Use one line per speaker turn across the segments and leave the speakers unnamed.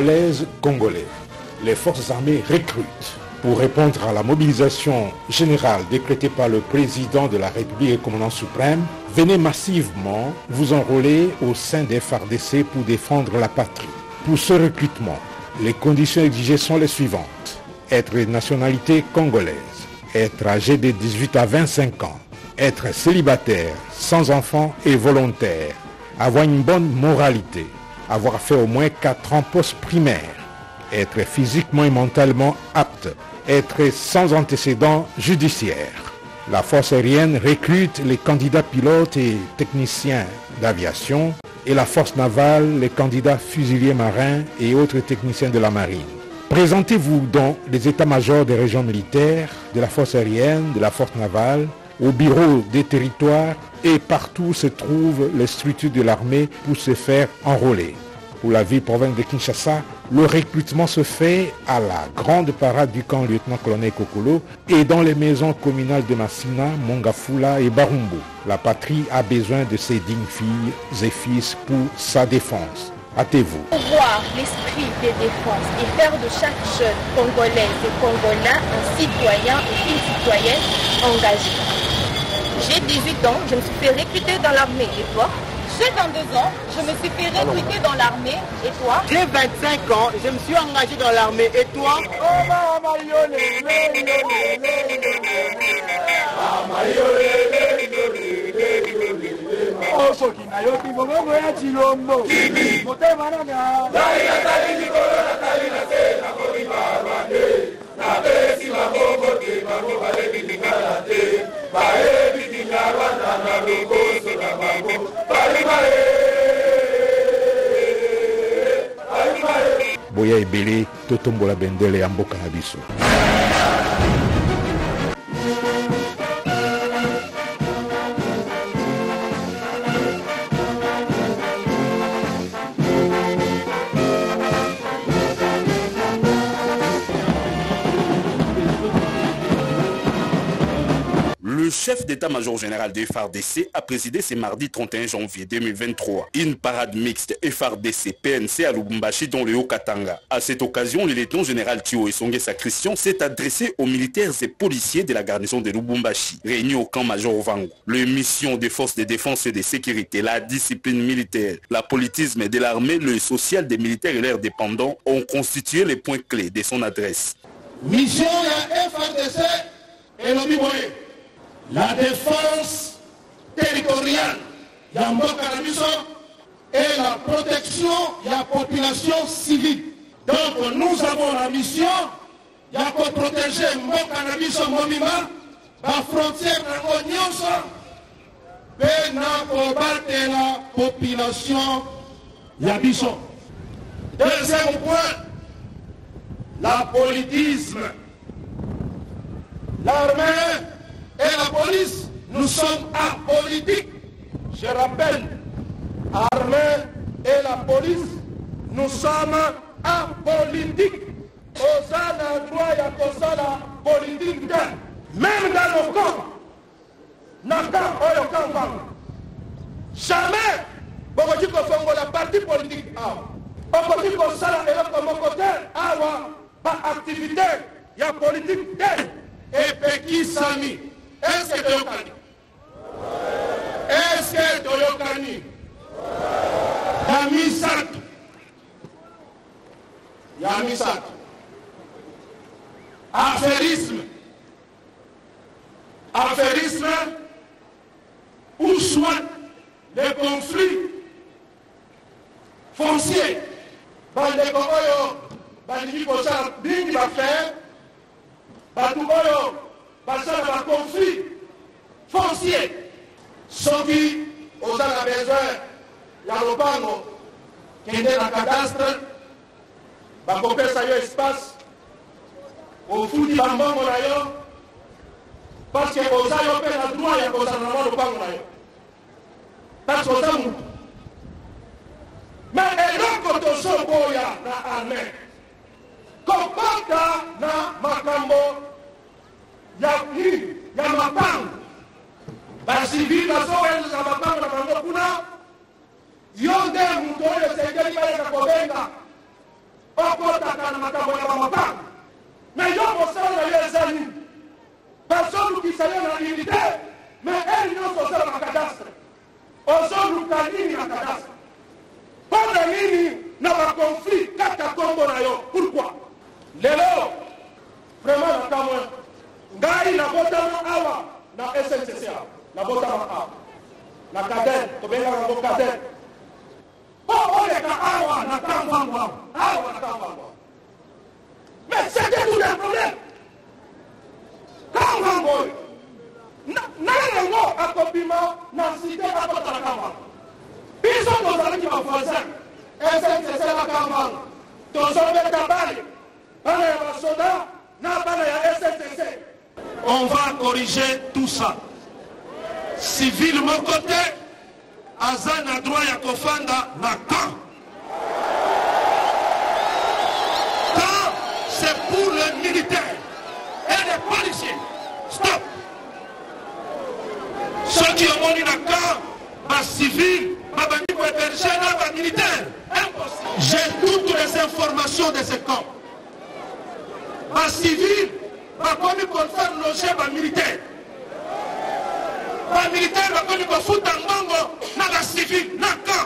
congolaises, Congolais. Les forces armées recrutent. Pour répondre à la mobilisation générale décrétée par le président de la République et commandant suprême, venez massivement vous enrôler au sein des FARDC pour défendre la patrie. Pour ce recrutement, les conditions exigées sont les suivantes. Être de nationalité congolaise, être âgé de 18 à 25 ans, être célibataire, sans enfant et volontaire, avoir une bonne moralité, avoir fait au moins 4 ans post-primaire, être physiquement et mentalement apte, être sans antécédents judiciaires. La force aérienne recrute les candidats pilotes et techniciens d'aviation et la force navale les candidats fusiliers marins et autres techniciens de la marine. Présentez-vous dans les états-majors des régions militaires, de la force aérienne, de la force navale, au bureau des territoires et partout où se trouvent les structures de l'armée pour se faire enrôler. Pour la ville-province de Kinshasa, le recrutement se fait à la grande parade du camp lieutenant-colonel Kokolo et dans les maisons communales de Massina, Mongafula et Barumbu. La patrie a besoin de ses dignes filles et fils pour sa défense. Hâtez-vous.
Pour voir l'esprit de défense et faire de chaque jeune congolais et congolais un citoyen et une citoyenne engagée. J'ai 18 ans, je me suis fait recruter dans l'armée. Et toi? J'ai 22 ans, je me suis fait recruter dans l'armée. Et toi?
J'ai 25 ans, je me suis engagé dans l'armée. Et toi?
Boya ebele totombola bendele ya mboka na biso.
Le chef d'état-major général de FARDC a présidé ce mardi 31 janvier 2023 une parade mixte FARDC-PNC à Lubumbashi dans le Haut-Katanga. À cette occasion, le lieutenant général Thio Esongesa Christian s'est adressé aux militaires et policiers de la garnison de Lubumbashi, réunis au camp Major Vango. Les missions des forces de défense et de sécurité, la discipline militaire, la politisme de l'armée, le social des militaires et leurs dépendants ont constitué les points clés de son adresse.
Mission ya FARDC et l'Obiboye. La défense territoriale ya mboka na biso et la protection de la population civile. Donc nous avons la mission de protéger mboka na biso momima, la frontière na nyonso, et na combattre la population ya biso. Deuxième point, la politisme. L'armée et la police, nous sommes apolitiques. Je rappelle, l'armée et la police, nous sommes apolitiques. Aux endroits, il y a la politique. Même dans nos camps, jamais, beaucoup de la partie politique, beaucoup de ça, et l'autre côté, pas activité, il y a politique. Et Peki Sami. Est-ce que Toyokani? Est-ce que Toyokani? Yamisat. Affairisme. Affairisme ou soit des conflits fonciers. Bandekoyo, Bandikosa, Bing Baffaire, Batukoyo, Basala va conflit foncier. Sauf aux a besoin, il y a le bango qui est dans le cadastre, va couper ça espace, au fou du bambam, parce que aux a le droit, il y a le bango. Parce que ça, mais l'autre côté, il y a l'armée. Kopaka na makambo. Ya mapango basivili bazowenza mapango na bango kuna yonde mutu oyo esengeli baleka kobenga okotaka na makambo ya bamapanga me yo mosala na yo eza nini bazolukisa yo na unité me eri nyonso osala na kadastre ozoluka nini na kadastre mpona nini na bakonflit kaka kombo na yo pourkui lelo vraiment nakamwe ngai nabotama awa na SNCC nabotama awa na kaden tobengaka yango kaden po oleka awa na kamwangu awa na kamwangu mais c'était tout le problème kamwangu oyo nanango akobima na site akota na kamwangu biso tozalaki bavoisin SNCC na kamwangu tozobeta bale bana ya basoda na bana ya SNCC. On va corriger tout ça. Civil mon côté, Azan a droit à Kofanda na camp. Camp, c'est pour les militaires et les policiers. Stop. Ceux qui ont monté na camp, ma civil, ma bandi pour héberger ma militaire. Impossible. J'ai toutes les informations de ce camp. Ma civil, ma commis pour faire loger ma militaire. Ma militaire va commis pour foutre en bango, na la civil, na camp.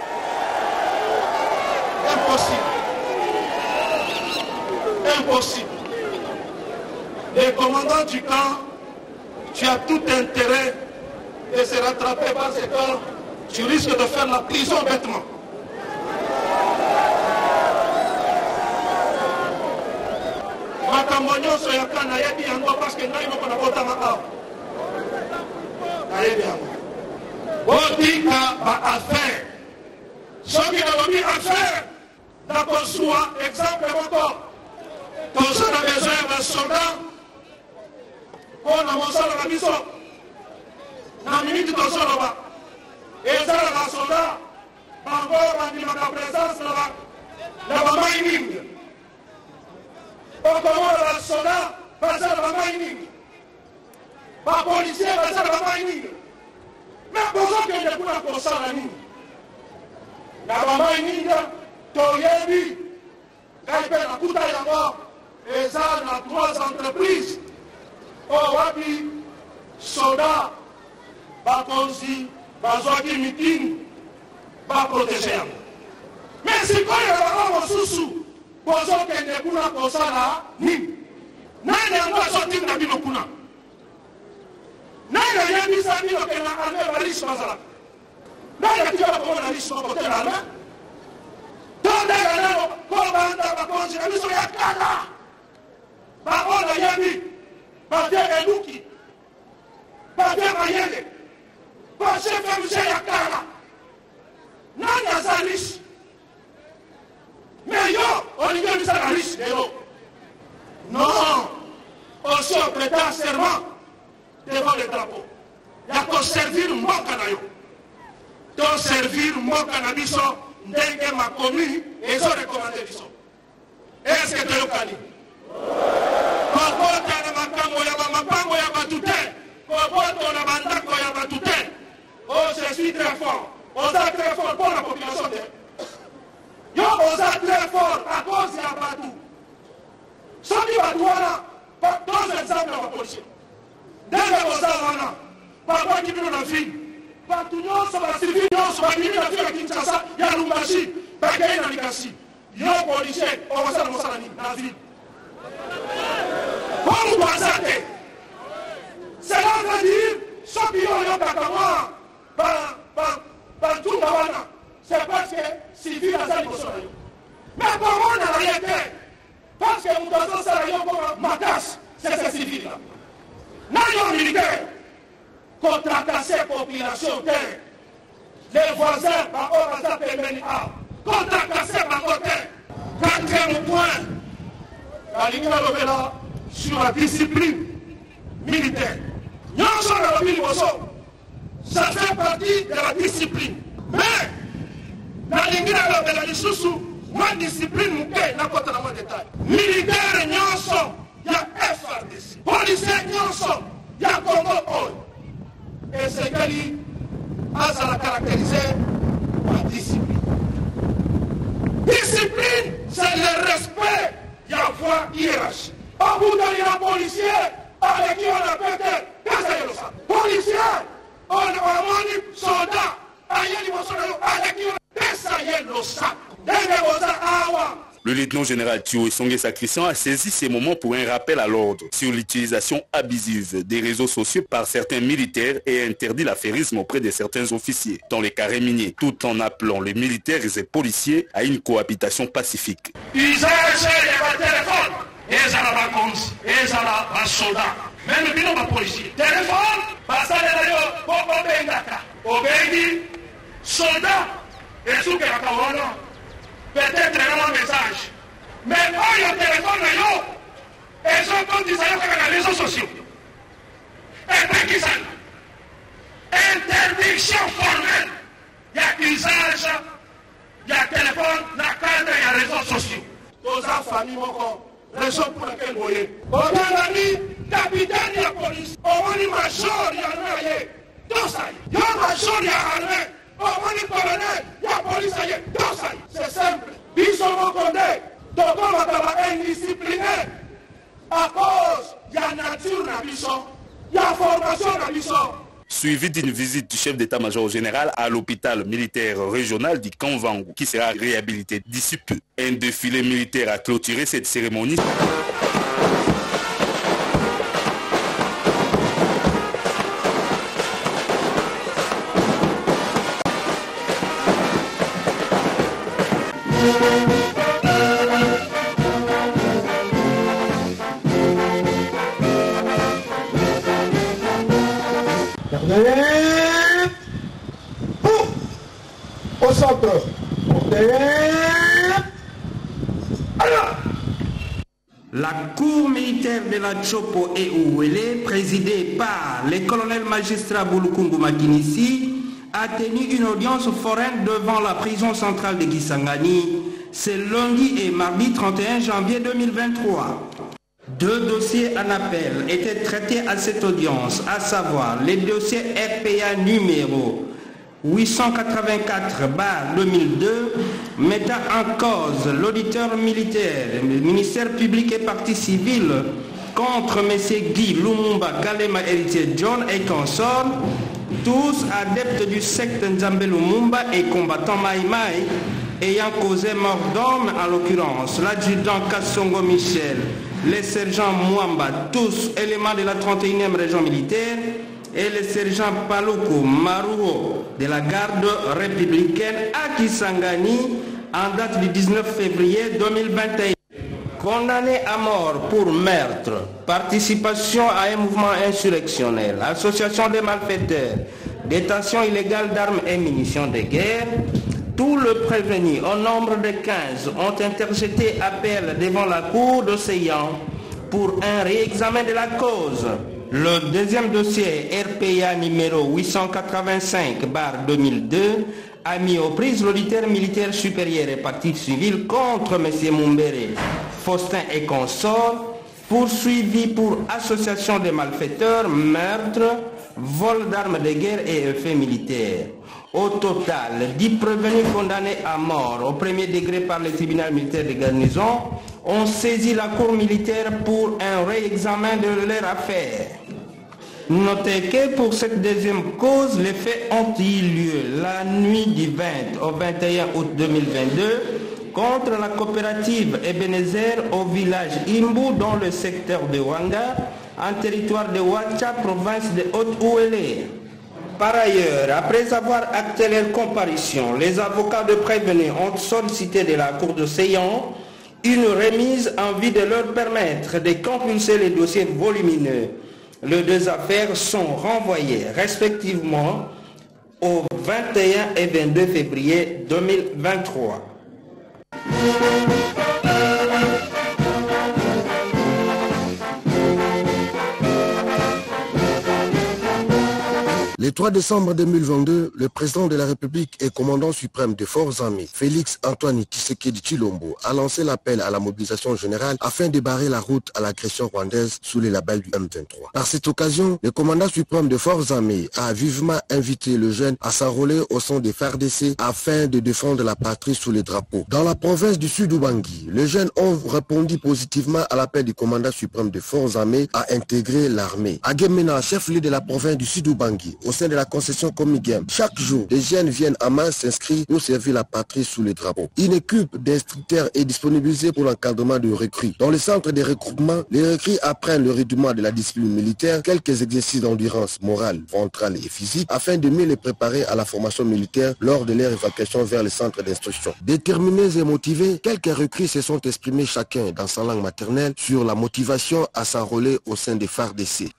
Impossible. Impossible. Les commandants du camp, tu as tout intérêt de se rattraper par ce camp. Tu risques de faire la prison bêtement. Makambo nyonso ya kana nayebi yango parce que ngai moko nabotama awa nayebi yango botika baaffaire soki nalobi affaire nakozwa exemple moko toza na besoin ya basoda mpona mosala na biso na miniti tozoloba eza na basoda bango bandimaka présence na bamining okomona basoda baza na bamining bapolisier baza na bamining me bozokende kuna kosala nini na bamining toyebi ngai mpe nakuta yango eza na 3 entreprises oyo wapi soda bakonzi bazwaki mitini baprotege yango me sikoyo bango mosusu bozokende kuna kosala nini nani yango azotinda bino kuna nani ayebisa bino ke na arme bariche bazalaka nani atikala komona riche moko te na arme tondeka nano kobanda bakonzi na biso ya kala bango nayebi bade eluki bade mayele bachefe mise ya kala nani aza riche mais yo olingi obisa na riche lelo non osi oprêta serment devant le drapeau ya koservir mboka na yo toservir mboka na biso ndenge makomi ezorekomande biso eske toyokani kokota na makambo ya bamapango ya batu te kokoto na bandako ya batu te oh je suis très fort oza très fort pour la population te yo oza très fort à cause ya batu soki batu wana deux exemple ya bapolisier ndenge boza wana babwaki bino na ville batu nyonso basivili nyonso babimi na ville ya Kinshasa ya Lubumbashi bakei na Likasi yo policier okosala mosala nini na ville omutu aza te cela veut dire soki yo oyokaka mwa bantunga wana c'est parce que civil aza liboso na yo mais komona na ye te parce que moto azosala yo koma makasi c'est ce civil là nayo militaire kotracasse population te les voisins bango baza pembeni awa kotracasse bango te. Quatrième point nalingi nalobela sur la discipline militaire nyonso nalobi liboso ça fait partie de la discipline mais nalingi nalobela lisusu mwa discipline muke nakota na mwa détail militaire nyonso ya FRDC policier nyonso ya Congo oyo esekeli azala caractérisé par discipline. Discipline, c'est avec qui on a pété, policiers, on a dit soldats, avec qui on a sac.
Le lieutenant général Thio Esongé Christian a saisi ces moments pour un rappel à l'ordre sur l'utilisation abusive des réseaux sociaux par certains militaires et interdit l'affairisme auprès de certains officiers dans les carrés miniers, tout en appelant les militaires et les policiers à une cohabitation pacifique.
Usage de téléphone, ils ont la soldats, même si nous policiers. Téléphone, parce que soldats, et sous peut-être un message. Mais quand le téléphone est et je peux dire que les réseaux sociaux. Et puis qui ça? Interdiction formelle. Il y a usage, il y a téléphone, il y a cadre, il y a réseaux sociaux. Nos familles m'ont raison pour laquelle vous voyez. On a dit capitaine de la police, on a dit major, il y a armé. Tout ça, il y a major, il y a armé. On dit colonel, il y a police, tout ça. C'est simple. Ils sont reconnus. Donc on va indiscipliné à cause de la nature de la mission, il y a la formation de la mission.
Suivi d'une visite du chef d'état-major général à l'hôpital militaire régional du Kamvangu, qui sera réhabilité d'ici peu. Un défilé militaire a clôturé cette cérémonie.
Au centre.
La cour militaire de la Chopo et Ouélé, présidée par le colonel magistrat Bulukungu Makinissi, a tenu une audience foraine devant la prison centrale de Kisangani ce lundi et mardi 31 janvier 2023. Deux dossiers en appel étaient traités à cette audience, à savoir les dossiers RPA numéro 884/2002 mettant en cause l'auditeur militaire, le ministère public et partie civile contre M. Guy Lumumba Kalema héritier John et consorts, tous adeptes du secte Nzambe Lumumba et combattants Maïmaï, ayant causé mort d'homme, en l'occurrence l'adjudant Kassongo Michel, les sergents Mwamba, tous éléments de la 31e région militaire, et le sergent Paluku Maruo de la garde républicaine à Kisangani en date du 19 février 2021. Condamné à mort pour meurtre, participation à un mouvement insurrectionnel, association des malfaiteurs, détention illégale d'armes et munitions de guerre, tous les prévenus au nombre de 15 ont interjeté appel devant la cour d'Océan pour un réexamen de la cause. Le deuxième dossier RPA numéro 885/2002 a mis aux prises l'auditeur militaire supérieur et partie civile contre M. Mumbere, Faustin et consorts, poursuivi pour association de malfaiteurs, meurtre, vol d'armes de guerre et effets militaires. Au total, 10 prévenus condamnés à mort au premier degré par le tribunal militaire de garnison ont saisi la cour militaire pour un réexamen de leur affaire. Notez que pour cette deuxième cause, les faits ont eu lieu la nuit du 20 au 21 août 2022 contre la coopérative Ebenezer au village Imbu dans le secteur de Wanga, en territoire de Ouacha, province de Haute-Ouélé. Par ailleurs, après avoir acté leur comparution, les avocats de prévenus ont sollicité de la Cour de Séan une remise en vue de leur permettre de compulser les dossiers volumineux. Les deux affaires sont renvoyées respectivement au 21 et 22 février 2023.
Le 3 décembre 2022, le président de la République et commandant suprême des forces armées, Félix Antoine Tshisekedi Tshilombo, a lancé l'appel à la mobilisation générale afin de barrer la route à l'agression rwandaise sous les labels du M23. Par cette occasion, le commandant suprême des forces armées a vivement invité le jeune à s'enrôler au sein des FARDC afin de défendre la patrie sous les drapeaux. Dans la province du Sud-Ubangi, les jeunes ont répondu positivement à l'appel du commandant suprême des forces armées à intégrer l'armée. À Gemena, chef-lieu de la province du Sud-Ubangi, au sein de la concession Comigem, chaque jour, des jeunes viennent à main s'inscrire pour servir la patrie sous les drapeaux. Une équipe d'instructeurs est disponibilisée pour l'encadrement de recrues. Dans le centre de recrutement, les recrues apprennent le rudiment de la discipline militaire, quelques exercices d'endurance morale, ventrale et physique, afin de mieux les préparer à la formation militaire lors de leur évacuation vers le centre d'instruction. Déterminés et motivés, quelques recrues se sont exprimés chacun dans sa langue maternelle sur la motivation à s'enrôler au sein des FARDC.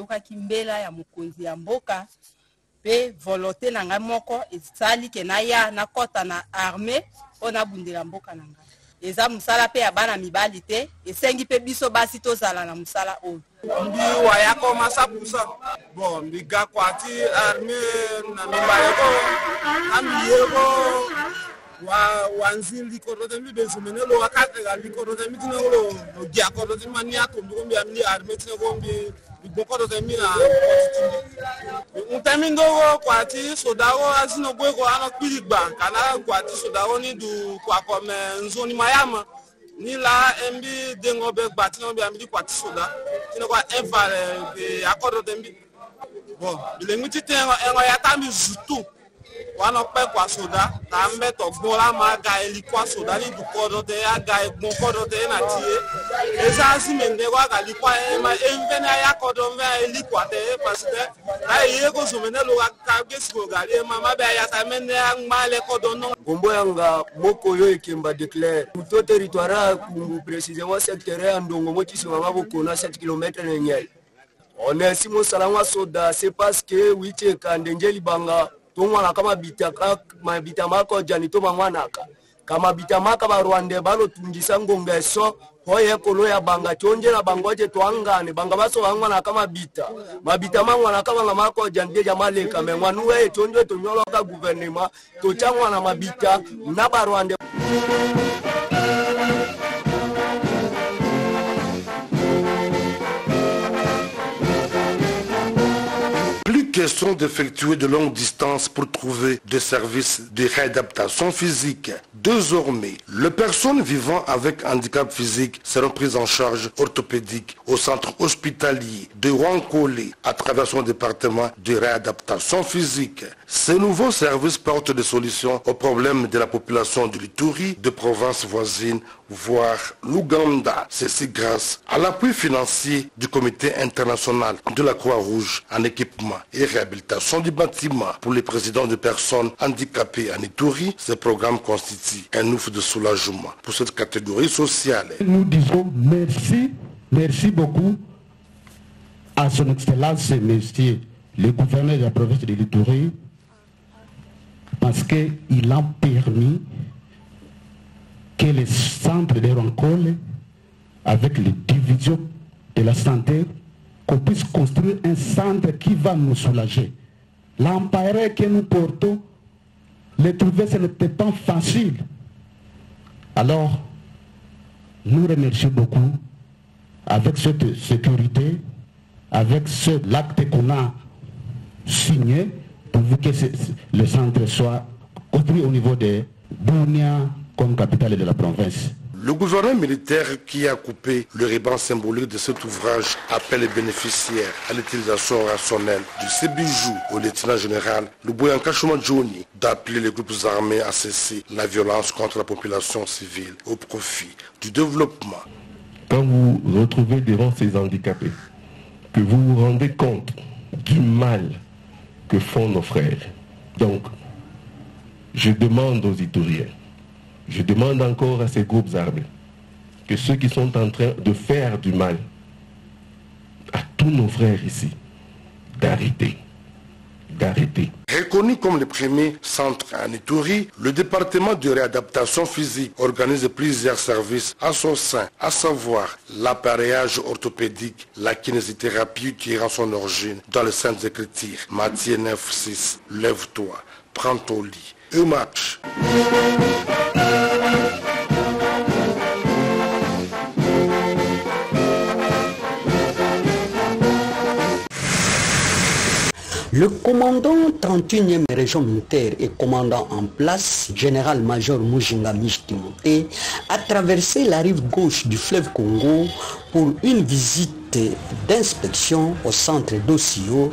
Pe volonté nanga moko esali ke na ya na kota na armée ona bundela mboka nanga eza musala pe ya bana mibali te esengi pe biso basi tozala na musala oyo
ndi wa yako masapusa bon ndiga kwati armée na mimbaleko amiyeko wanzili korote mi bezumene lo wakati gali korote mi tinolo dia korote mani atombi kombi amili armée tinogombi bokoro temina utamindo kwati sodawo asino gwego ano kwirigba kana kwati sodawo ni du kwa kome nzoni mayama ni la embi dengo be gbati no bi ambi kwati soda tino kwa evale akodo tembi bon bilenguti tengo engo yatambi zutu wana pe kwa soda na mbeto gbola ma ga eli kwa soda ni du kodo de aga egbon kodo de na tie eza si mende kwa ga li kwa ma envena ya kodo mve eli kwa te parce que na yego zumene lo ka gesko ga le mama be ya sa mende ngmale kodo no
gombo yanga moko yo ekemba declare muto territoire kumbu précisément secteur ya ndongo motisi mama boko na 7 km na nyai on est simo salangwa soda c'est parce que wiche kandenjeli banga tongwana kama bitama mako jani to mangwanaka kama bitamaka ba Rwanda balo tungisa ngongeso hoye kolo ya banga chonje na bangoje twangane banga baso wangwana kama mabita mangwana kama mako jani jamale kama ngwanuwe chonje tonyolo ka gouvernement to changwana mabita na ba Rwanda.
Question d'effectuer de longues distances pour trouver des services de réadaptation physique. Désormais, les personnes vivant avec handicap physique seront prises en charge orthopédique au centre hospitalier de Wankole à travers son département de réadaptation physique. Ces nouveaux services portent des solutions aux problèmes de la population de l'Ituri, de provinces voisines, voire l'Ouganda. Ceci grâce à l'appui financier du Comité international de la Croix-Rouge en équipement et réhabilitation du bâtiment pour les présidents de personnes handicapées en Ituri. Ce programme constitue un ouf de soulagement pour cette catégorie sociale.
Nous disons merci beaucoup à son Excellence Monsieur le gouverneur de la province de l'Ituri parce qu'il a permis que les centres de Wankole, avec les divisions de la santé, qu'on puisse construire un centre qui va nous soulager. L'empire que nous portons, les trouver, ce n'était pas facile. Alors, nous remercions beaucoup avec cette sécurité, avec l'acte qu'on a signé pour que le centre soit construit au niveau de Bunia comme capitale de la province.
Le gouvernement militaire qui a coupé le ruban symbolique de cet ouvrage appelle les bénéficiaires à l'utilisation rationnelle de ces bijoux au lieutenant général Luboyanka Shumajoni d'appeler les groupes armés à cesser la violence contre la population civile au profit du développement.
Quand vous vous retrouvez devant ces handicapés, que vous vous rendez compte du mal que font nos frères, donc je demande aux Ituriens, je demande encore à ces groupes armés que ceux qui sont en train de faire du mal à tous nos frères ici, d'arrêter. d'arrêter.
Reconnu comme le premier centre en Ituri, le département de réadaptation physique organise plusieurs services à son sein, à savoir l'appareillage orthopédique, la kinésithérapie tirant son origine dans les Saintes Écritures. Matthieu 9:6, lève-toi, prends ton lit et marche.
Le commandant 31e région militaire et commandant en place, général-major Mujinga Timothée, a traversé la rive gauche du fleuve Congo pour une visite d'inspection au centre d'Ossio,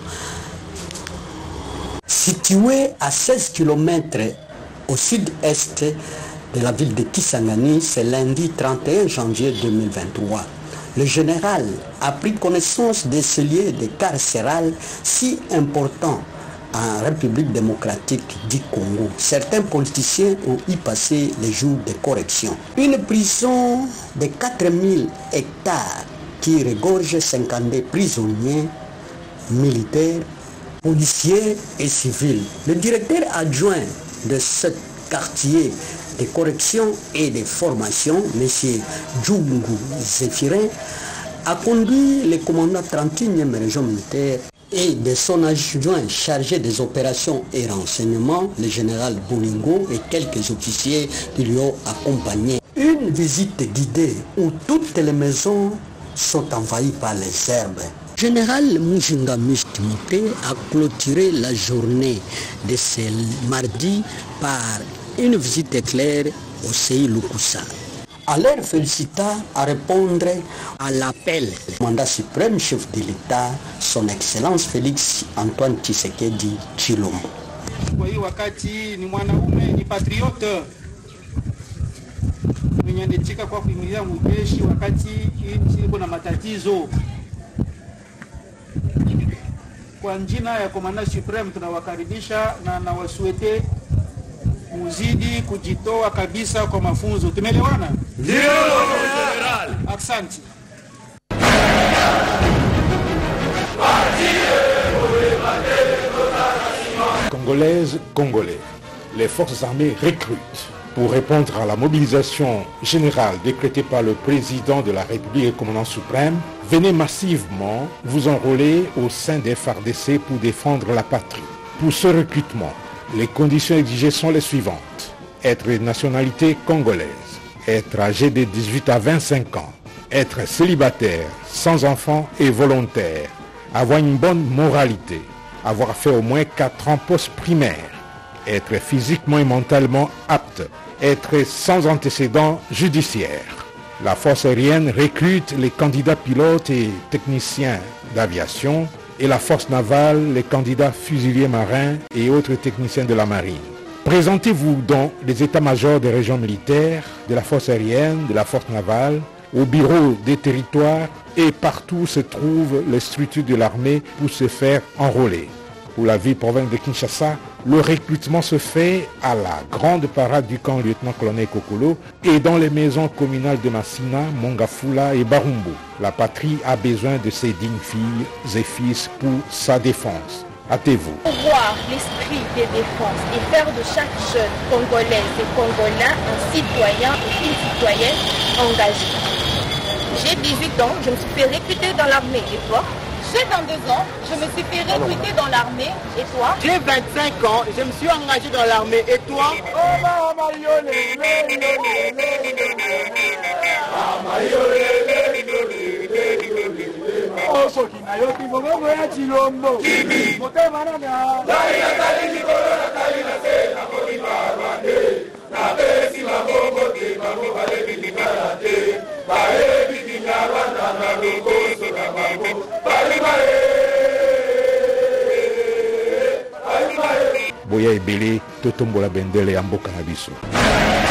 situé à 16 km au sud-est de la ville de Kisangani, c'est lundi 31 janvier 2023. Le général a pris connaissance de ce lieu de carcéral si important en République démocratique du Congo. Certains politiciens ont y passé les jours de correction. Une prison de 4000 hectares qui regorge 52 prisonniers militaires, policiers et civils. Le directeur adjoint de ce quartier de correction et de formation, M. Djoungu Zéphirin, a conduit le commandant 31e région militaire et de son adjoint chargé des opérations et renseignements, le général Bolingo, et quelques officiers qui lui ont accompagné. Une visite guidée où toutes les maisons sont envahies par les herbes. Général Mujinga Timothée a clôturé la journée de ce mardi par une visite éclair au CI Lukusa. À leur félicita à répondre à l'appel du mandat suprême chef de l'État, son Excellence Félix Antoine Tshisekedi Tshilombo.
Kwa hii wakati ni mwanaume, ni patriote mwenye anachika kwa kuimilia mjeshi wakati nchi iko na matatizo. Kwa jina ya komanda supreme tunawakaribisha na nawasuete muzidi kujitoa kabisa kwa mafunzo. Tumeelewana? Ndio, General. Asante.
Congolaises, Congolais, les forces armées recrutent. Pour répondre à la mobilisation générale décrétée par le président de la République et commandant suprême, venez massivement vous enrôler au sein des FARDC pour défendre la patrie. Pour ce recrutement, les conditions exigées sont les suivantes. Être de nationalité congolaise, être âgé de 18 à 25 ans, être célibataire, sans enfant et volontaire, avoir une bonne moralité, avoir fait au moins 4 ans post-primaire, être physiquement et mentalement apte, être sans antécédents judiciaires. La force aérienne recrute les candidats pilotes et techniciens d'aviation et la force navale les candidats fusiliers marins et autres techniciens de la marine. Présentez-vous dans les états-majors des régions militaires, de la force aérienne, de la force navale, au bureau des territoires et partout où se trouvent les structures de l'armée pour se faire enrôler. Pour la ville-province de Kinshasa, le recrutement se fait à la grande parade du camp lieutenant-colonel Kokolo et dans les maisons communales de Massina, Mongafula et Barumbu. La patrie a besoin de ses dignes filles et fils pour sa défense. Hâtez-vous.
Voir l'esprit de défense et faire de chaque jeune Congolais et Congolais un citoyen et une citoyenne engagée. J'ai 18 ans, je me suis fait recruter dans l'armée. Et toi?
J'ai 22 ans, je me suis fait recruter dans l'armée. Et toi?
J'ai 25 ans, je me suis engagé dans l'armée. Et toi?
Boya ebele totombola bendele ya mboka na biso.